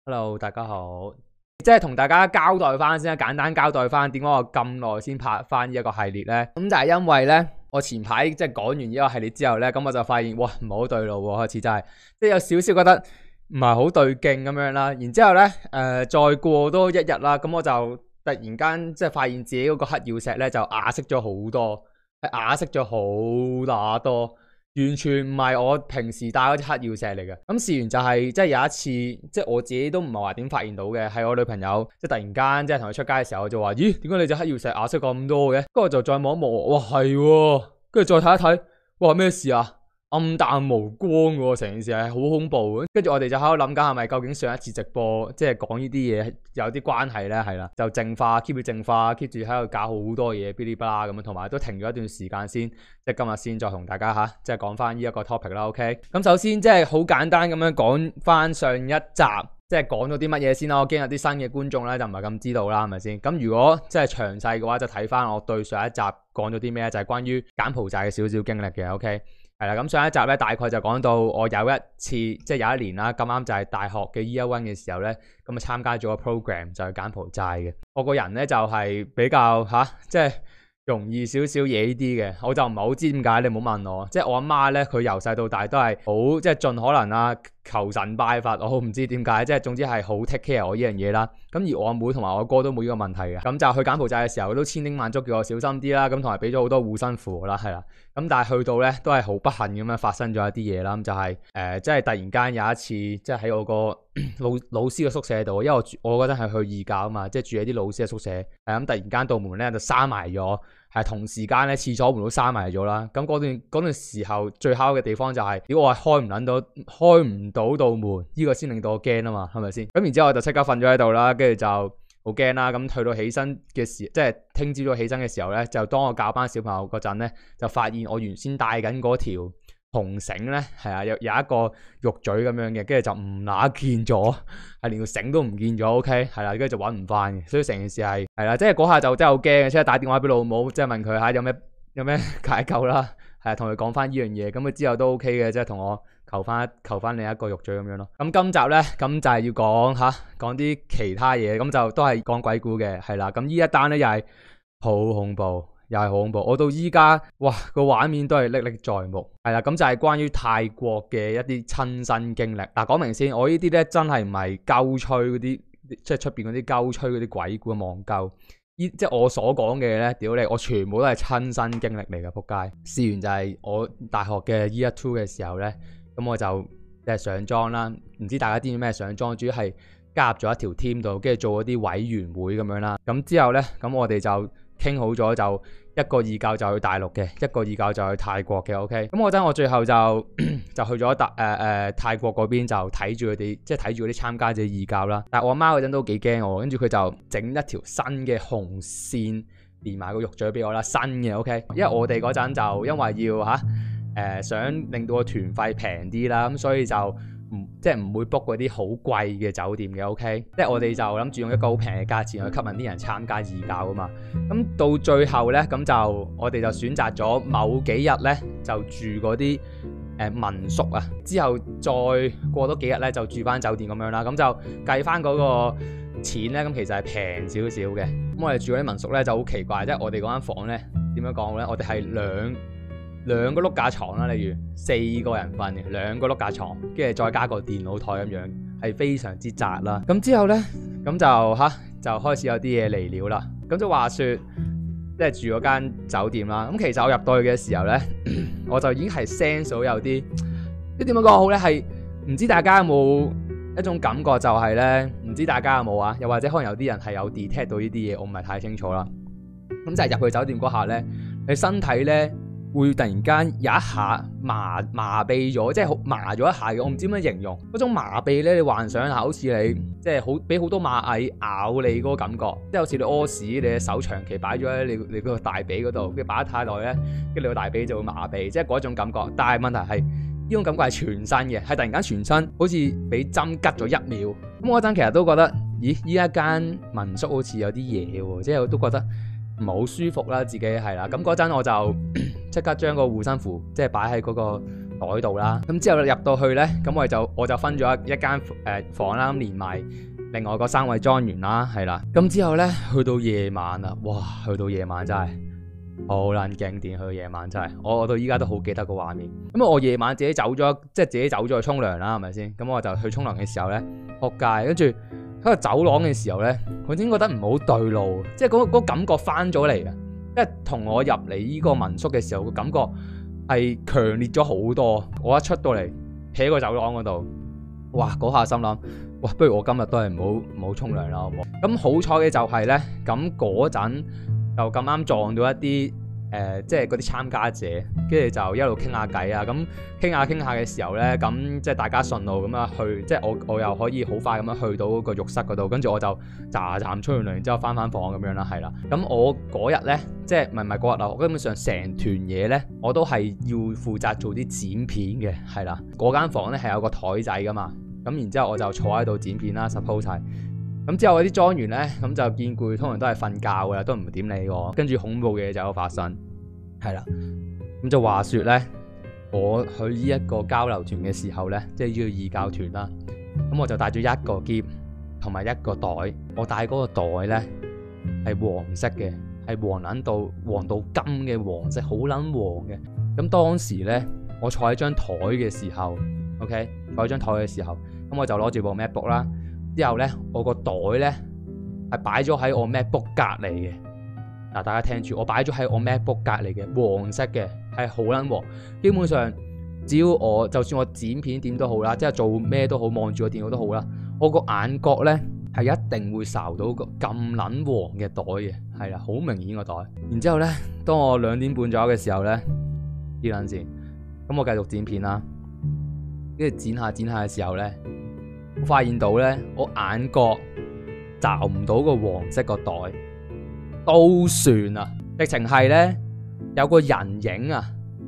Hello，大家好，即係同大家交代翻先啦，簡單交代翻點解我咁耐先拍翻呢一個系列呢？咁就係因為呢，我前排即係講完呢個系列之後呢，咁我就發現哇唔係好對路喎，開始真係即係有少少覺得唔係好對勁咁樣啦。然之後呢，再過多一日啦，咁我就突然間即係發現自己嗰個黑曜石呢就啞色咗好多，係啞色咗好乸多。完全唔係我平時戴嗰隻黑曜石嚟嘅。咁事緣就係即係有一次，即係我自己都唔係話點發現到嘅，係我女朋友即係突然間即係同佢出街嘅時候，我就話：咦，點解你隻黑曜石啞色咁多嘅？跟住我就再望一望，哇係喎，跟住再睇一睇，哇咩事啊？暗淡無光喎，成件事係好恐怖。跟住我哋就喺度諗緊係咪究竟上一次直播即係講呢啲嘢有啲關係咧？係啦，就淨化 keep 住淨化 keep 住喺度搞好多嘢，嗶哩吧啦咁樣，同埋都停咗一段時間先，即係今日先再同大家即係講翻呢一個 topic 啦。OK，咁首先即係好簡單咁樣講翻上一集。即係講咗啲乜嘢先啦，我驚有啲新嘅觀眾咧就唔係咁知道啦，係咪先？咁如果即係詳細嘅話，就睇翻我對上一集講咗啲咩，就係關於柬埔寨嘅少少經歷嘅。OK，係啦，咁上一集咧大概就講到我有一次即係有一年啦，咁啱就係大學嘅 Year One 嘅時候咧，咁啊參加咗個 program 就係柬埔寨嘅。我個人咧就係比較即係容易少少嘢呢啲嘅，我就唔係好知點解，你唔好問我。即係我阿媽咧，佢由細到大都係好即係盡可能啊，求神拜佛，我唔知點解，即係總之係好 take care 我呢樣嘢啦。咁而我阿妹同埋我哥都冇呢個問題嘅，咁就去柬埔寨嘅時候都千叮萬囑叫我小心啲啦，咁同埋俾咗好多護身符啦，係啦。咁但係去到咧都係好不幸咁樣發生咗一啲嘢啦，咁就係即係突然間有一次，即係喺我個老師嘅宿舍度，因為我嗰陣係去義教啊嘛，即係住喺啲老師嘅宿舍，咁突然間道門咧就閂埋咗，係同時間咧廁所門都閂埋咗啦。咁嗰段時候最慘嘅地方就係，如果我係開唔到道門，呢個先令到我驚啊嘛，係咪先？咁然之後我就即刻瞓咗喺度啦，跟住就好驚啦。咁去到起身嘅時，即係聽朝早起身嘅時候咧，就當我教班小朋友嗰陣咧，就發現我原先帶緊嗰條紅繩咧，係啊，有一個肉嘴咁樣嘅，跟住就唔乸見咗，係連條繩都唔見咗。OK， 係啦，跟住就揾唔翻嘅，所以成件事係啦，即係嗰下就真係好驚嘅，即係打電話俾老母，即係問佢有咩解救啦，係啊，同佢講翻呢樣嘢，咁佢之後都 OK 嘅，即係同我求翻另一個肉嘴咁樣咯。咁今集咧，咁就係要講啲其他嘢，咁就都係講鬼故嘅，係啦。咁呢一單咧又係好恐怖。又係好恐怖，我到依家哇個畫面都係歷歷在目，係啦，咁就係關於泰國嘅一啲親身經歷。嗱，講明先，我呢啲咧真係唔係鳩吹嗰啲，即係出邊嗰啲鳩吹嗰啲鬼故嘅網鳩，即係我所講嘅咧，屌你，我全部都係親身經歷嚟嘅，仆街。事緣就係我大學嘅 Year 2嘅時候咧，咁我就即係上莊啦，唔知大家知唔知咩上莊，主要係加入咗一條 team 度，跟住做嗰啲委員會咁樣啦。咁之後咧，咁我哋就傾好咗，就一個義教就去大陸嘅，一個義教就去泰國嘅。OK，咁嗰陣我最後就去咗泰國嗰邊，就睇住佢哋，即係睇住嗰啲參加者義教啦。但係我阿媽嗰陣都幾驚我，跟住佢就整一條新嘅紅線連埋個肉嘴俾我啦，新嘅。OK，因為我哋嗰陣就因為要想令到個團費平啲啦，咁所以就即係唔會 book 嗰啲好貴嘅酒店嘅。OK， 即係我哋就諗住用一個好平嘅價錢去吸引啲人參加義教啊嘛。咁到最後咧，咁就我哋就選擇咗某幾日咧就住嗰啲民宿啊，之後再過多幾日咧就住翻酒店咁樣啦。咁就計翻嗰個錢咧，咁其實係平少少嘅。咁我哋住嗰啲民宿咧就好奇怪，即係我哋嗰間房咧點樣講咧？我哋係兩個碌架床啦，例如4個人瞓嘅2個碌架床，跟住再加個電腦台咁樣，係非常之窄啦。咁之後咧，咁就開始有啲嘢嚟了啦。咁就話說，即係住嗰間酒店啦。咁其實我入到去嘅時候咧，我就已經係 sense 到有啲，即點樣講好咧？係唔知大家有冇一種感覺，就係咧，唔知大家有冇啊？又或者可能有啲人係有 detect 到呢啲嘢，我唔係太清楚啦。咁就係入去酒店嗰下咧，你身體咧會突然間有一下麻痹咗，即係好麻咗一下嘅。我唔知點樣形容嗰種麻痹咧。你幻想下，好似你即係俾好多螞蟻咬你嗰個感覺，即係好似你屙屎，你嘅手長期擺咗喺你嗰個大髀嗰度，跟住擺得太耐咧，跟住你個大髀就會麻痹，即係嗰種感覺。但係問題係呢種感覺係全身嘅，係突然間全身好似俾針拮咗1秒。咁我嗰陣其實都覺得，咦？依一間民宿好似有啲嘢喎，即係我都覺得唔係好舒服啦，自己係啦。咁嗰陣我就即刻將個護身符即係擺喺嗰個袋度啦。咁之後入到去咧，咁我就分咗一間房啦，咁連埋另外嗰3位莊員啦，係啦。咁之後咧去到夜晚啦，哇！去到夜晚真係好撚經典，去到夜晚真係，我到依家都好記得個畫面。咁我夜晚自己走咗，即係自己走咗去沖涼啦，係咪先？咁我就去沖涼嘅時候咧，仆街，跟住喺個走廊嘅時候咧，我已經覺得唔好對路，即係嗰感覺翻咗嚟啊！因為同我入嚟依個民宿嘅時候個感覺係強烈咗好多。我一出到嚟，喺個走廊嗰度，哇！嗰下心諗，哇！不如我今日都係唔好沖涼啦，好唔好？咁好彩嘅就係咧，咁嗰陣就咁啱撞到一啲即係嗰啲參加者，跟住就一路傾下偈啊。咁傾下嘅時候咧，咁即係大家順路咁樣去，即係我又可以好快咁樣去到個浴室嗰度，跟住我就喳沖完涼之後翻房咁樣啦，係啦。咁我嗰日咧，即係唔係嗰日啊？我基本上成團嘢咧，我都係要負責做啲剪片嘅，係啦。嗰間房咧係有個台仔噶嘛，咁然之後我就坐喺度剪片啦 ，suppose 係。咁之後嗰啲莊員咧，咁就見攰，通常都係瞓覺噶啦，都唔點理我。跟住恐怖嘅嘢就有發生，係啦。咁就話說咧，我去呢一個交流團嘅時候咧，即係呢個義教團啦。咁我就帶咗一個篋同埋一個袋。我帶嗰個袋咧係黃色嘅，係黃到金嘅黃色，好撚黃嘅。咁當時咧，我坐喺張台嘅時候 ，OK， 坐喺張台嘅時候，咁我就攞住部 MacBook 啦。之後咧，我個袋咧係擺咗喺我 MacBook 隔離嘅。嗱，大家聽住，我擺咗喺我 MacBook 隔離嘅，黃色嘅，係好撚黃。基本上，只要就算我剪片點都好啦，即係做咩都好，望住個電腦都好啦，我個眼角咧係一定會睄到個咁撚黃嘅袋嘅，係啦，好明顯個袋。然之後咧，當我2點半左右嘅時候咧，呢陣時，咁我繼續剪片啦，跟住剪下嘅時候咧，我發現到咧，我眼角找唔到個黃色個袋，都算啊！直情係咧，有個人影啊，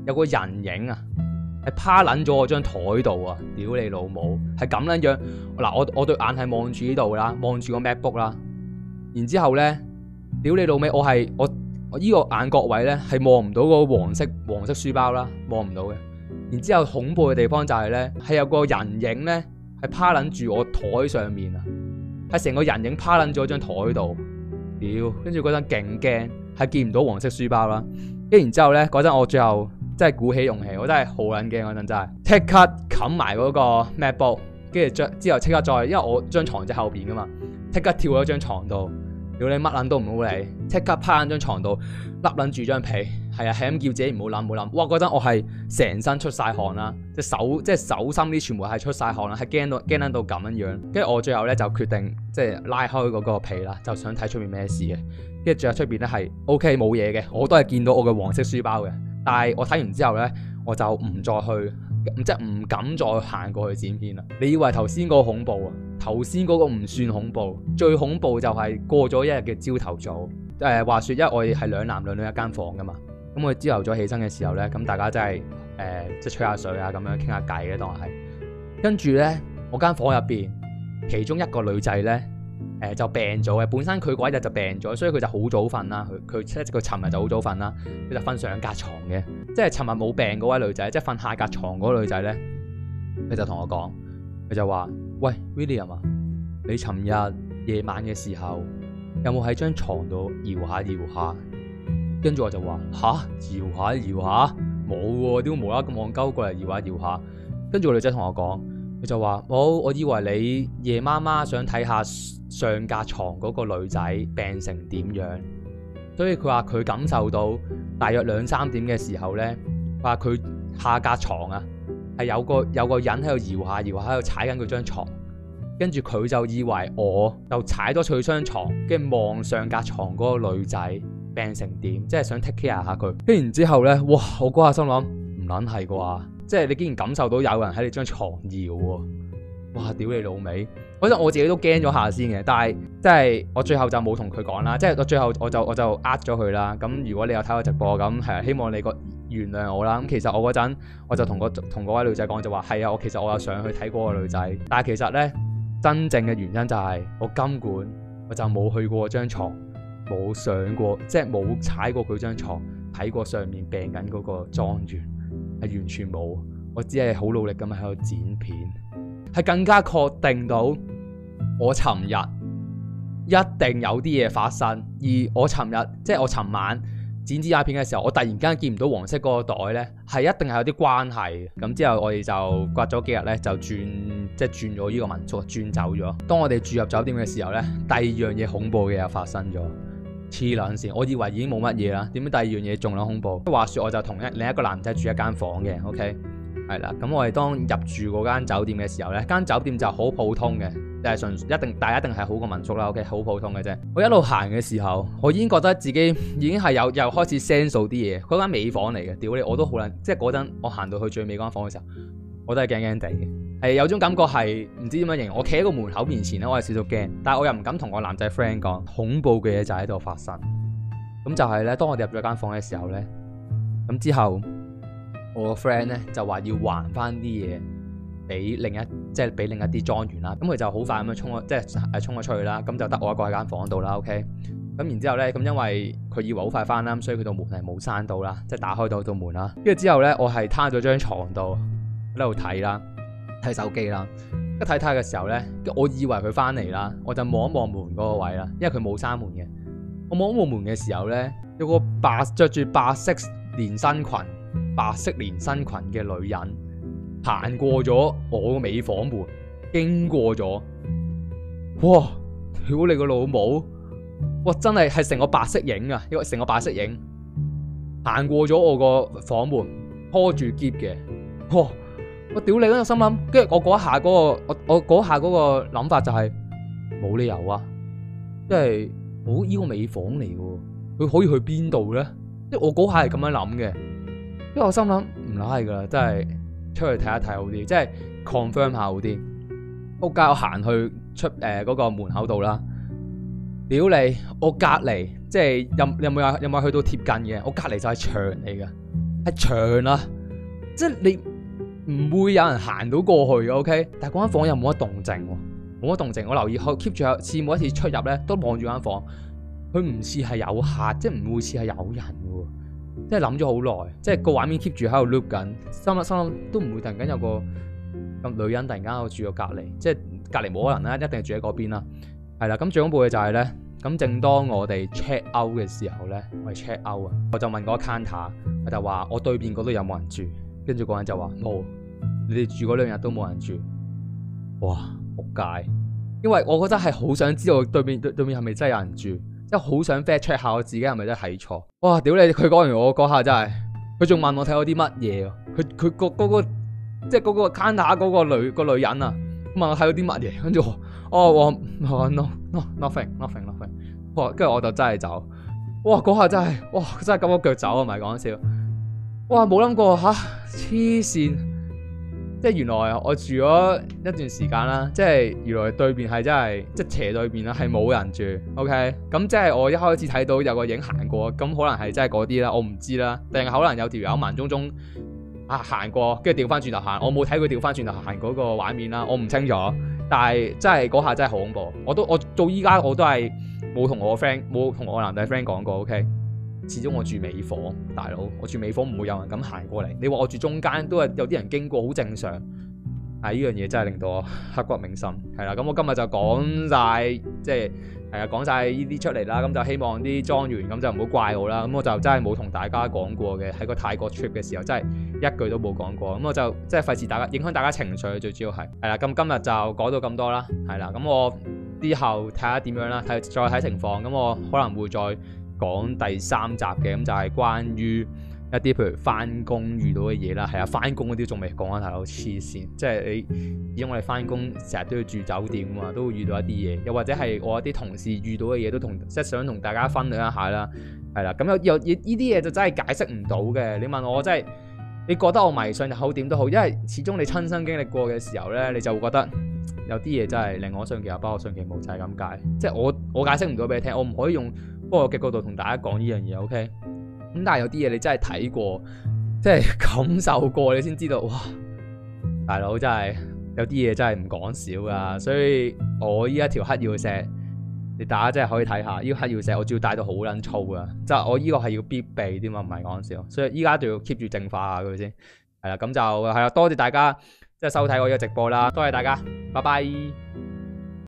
係趴撚咗我張台度啊！屌你老母，係咁撚樣嗱！我對眼係望住呢度啦，望住個 MacBook 啦，然之後咧，屌你老味，我依個眼角位咧係望唔到個黃色書包啦，望唔到嘅。然之後恐怖嘅地方就係咧，係有個人影咧。係趴撚住我台上面啊！係成個人影趴撚咗張台度，屌！跟住嗰陣勁驚，係見唔到黃色書包啦。跟然之後咧，嗰陣我最後真係鼓起勇氣，我真係好撚驚嗰陣，真係即刻冚埋嗰個 MacBook，跟住之後即刻再，因為我張床喺後邊噶嘛，即刻跳咗張床度，屌你乜撚都唔好理，即刻趴喺張床度，笠撚住張被。係啊，係咁叫自己唔好諗，哇！嗰陣我係成身出晒汗啦，隻手心啲全部係出晒汗啦，係驚到咁樣樣。跟住我最後咧就決定即係拉開嗰個被啦，就想睇出面咩事嘅。跟住最後出邊咧係 OK 冇嘢嘅，我都係見到我嘅黃色書包嘅。但係我睇完之後咧，我就唔再去，即係唔敢再行過去剪片啦。你以為頭先嗰個恐怖啊？頭先嗰個唔算恐怖，最恐怖就係過咗一日嘅朝頭早。話說因為我哋係2男2女一間房噶嘛。咁我朝頭早起身嘅時候咧，咁大家真係即係吹下水啊，咁樣傾下偈嘅當係。跟住咧，我間房入邊其中一個女仔咧，就病咗嘅。本身佢嗰一日就病咗，所以佢就好早瞓啦。佢尋日就好早瞓啦，佢就瞓上格床嘅。即係尋日冇病嗰位女仔，即係瞓下格床嗰個女仔咧，佢就同我講，佢就話：喂 William 啊，你尋日夜晚嘅時候有冇喺張床度搖下？跟住我就話吓，搖下，冇喎，點會無啦啦咁戇鳩過嚟搖下？跟住個女仔同我講，佢就話冇，我以為你夜媽媽想睇下上格床嗰個女仔病成點樣，所以佢話佢感受到大約2、3點嘅時候咧，話佢下格床啊係有個人喺度搖下，喺度踩緊佢張床，跟住佢就以為我就踩咗佢張床，跟住望上格床嗰個女仔病成點，即係想 take care 下佢。跟然之後咧，哇！我嗰下心諗唔撚係啩，即係你竟然感受到有人喺你張床搖喎，哇！屌你老味！嗰陣我自己都驚咗下先嘅，但係即係我最後就冇同佢講啦，即係我最後我就呃咗佢啦。咁如果你有睇我直播咁係，希望你原諒我啦。咁其實我嗰陣我就同嗰位女仔講就話係啊，我其實我有上去睇嗰個女仔，但係其實咧真正嘅原因就係我根本我就冇去過張床。冇上過，即係冇踩過佢張床，睇過上面病緊嗰個莊園，係完全冇。 我只係好努力咁喺度剪片，係更加確定到我尋日一定有啲嘢發生。而我尋日即係我尋晚剪指甲片嘅時候，我突然間見唔到黃色嗰個袋咧，係一定係有啲關係。咁之後我哋就隔咗幾日咧，就轉咗呢個民宿，轉走咗。當我哋住入酒店嘅時候咧，第二樣嘢恐怖嘅又發生咗。黐撚線，我以為已經冇乜嘢啦，點解第二樣嘢仲撚恐怖？話說我就同另一個男仔住一間房嘅 ，OK， 係啦。咁我哋當入住嗰間酒店嘅時候咧，間酒店就好普通嘅，但係但係一定係好過民宿啦 ，OK， 好普通嘅啫。我一路行嘅時候，我已經覺得自己已經係又開始 sense 到啲嘢。嗰間尾房嚟嘅，屌你，我都好撚，即係嗰陣我行到去最尾嗰間房嘅時候，我都係驚驚地嘅。係有種感覺係唔知點樣形容，我企喺個門口面前咧，我係少少驚，但係我又唔敢同我男仔 friend 講，恐怖嘅嘢就喺度發生。咁就係咧，當我哋入咗間房嘅時候咧，咁之後我個 friend 咧就話要還翻啲嘢俾另一啲莊園啦。咁佢就好快咁樣衝咗出去啦。咁就得我一個喺間房度啦。OK， 咁然之後咧，咁因為佢以為好快翻啦，所以佢道門係冇閂到啦，即係打開到道門啦。跟住之後咧，我係攤咗張床度喺度睇啦。睇手機啦，一睇嘅時候咧，我以為佢翻嚟啦，我就望一望門嗰個位啦，因為佢冇閂門嘅。我望一望門嘅時候咧，有個着住白色連身裙嘅女人行過咗我個尾房門，經過咗，哇！屌你個老母！哇！真係成個白色影啊，因為成個白色影行過咗我個房門，拖住篋嘅，哇！我屌你嗰個心諗，跟住我嗰下嗰個諗法就係冇理由啊，即係我依個尾房嚟嘅，佢可以去邊度咧？即係我嗰下係咁樣諗嘅，因為我心諗唔係噶啦，真係出去睇一睇好啲，即係 confirm 下好啲。屋街我行去出嗰個門口度啦，屌你！我隔籬即係有冇去到貼近嘅？我隔籬就係牆嚟嘅，係牆啊！即係你。唔會有人行到過去嘅 ，OK？ 但係嗰間房又冇乜動靜喎，冇乜動靜。我留意佢 keep 住似每一次出入咧，都望住間房。佢唔似係有客，即係唔會似係有人嘅。即係諗咗好耐，即係個畫面 keep 住喺度 loop 緊，心諗都唔會突然間有個咁女人突然間喺度住咗隔離，即係隔離冇可能啦，一定係住喺嗰邊啦。係啦，咁最恐怖嘅就係咧，咁正當我哋 check out 嘅時候咧，我係 check out 啊，我就問嗰個 counter， 我就話我對面嗰度有冇人住？跟住嗰人就話冇，你哋住嗰2日都冇人住。哇，仆街！因為我覺得係好想知道對面係咪真係有人住，即係好想 fact check 下我自己係咪真係睇錯。哇，屌你！佢講完我嗰下真係，佢仲問我睇咗啲乜嘢？佢嗰個即係嗰個 counter 嗰個女人啊，問我睇咗啲乜嘢？跟住我nothing。哇，跟住我就真係走。哇，嗰下真係，哇，真係咁個腳走啊，唔係講笑。哇！冇諗過吓，黐線！即係原來我住咗一段時間啦，即係原來對面係真係即係斜對面啦，係冇人住。OK， 咁即係我一開始睇到有個影行過，咁可能係真係嗰啲啦，我唔知啦，定係可能有條友盲中中行過，跟住調翻轉頭行，我冇睇佢調翻轉頭行嗰個畫面啦，我唔清楚。但係真係嗰下真係好恐怖，我到依家我都係冇同我男仔 friend 講過。OK。始終我住尾房，大佬，我住尾房唔會有人咁行過嚟。你話我住中間都係有啲人經過，好正常。係呢樣嘢真係令到我刻骨銘心。係啦，咁我今日就講晒，即係講晒呢啲出嚟啦。咁就希望啲莊園咁就唔好怪我啦。咁我就真係冇同大家講過嘅，喺個泰國 trip 嘅時候真係一句都冇講過。咁我就即係費事影響大家情緒，最主要係啦。咁今日就講到咁多啦。係啦，咁我之後睇下點樣啦，再睇情況。咁我可能會再講第3集嘅，咁就係關於一啲譬如翻工遇到嘅嘢啦。係啊，翻工嗰啲仲未講啊，大佬黐線！即係因為我哋翻工成日都要住酒店啊嘛，都會遇到一啲嘢，又或者係我一啲同事遇到嘅嘢，都即係想同大家分享一下啦。係啦，咁有呢啲嘢就真係解釋唔到嘅。你問我真係，你覺得我迷信又好點都好，因為始終你親身經歷過嘅時候咧，你就會覺得有啲嘢真係令我信其有，不可信其無，就係咁解。即係我解釋唔到俾你聽，我唔可以用科學嘅角度同大家講呢樣嘢。OK， 咁但係有啲嘢你真係睇過，即係感受過，你先知道哇！大佬真係有啲嘢真係唔講少噶，所以我依一條黑曜石，你大家真係可以睇下。呢個黑曜石我仲要帶到好撚粗噶，即係我依個係要必備添嘛，唔係講笑。所以依家就要 keep 住淨化下佢先。 係啦，咁就係啦，多謝大家即係收睇我呢個直播啦，多謝大家，拜拜。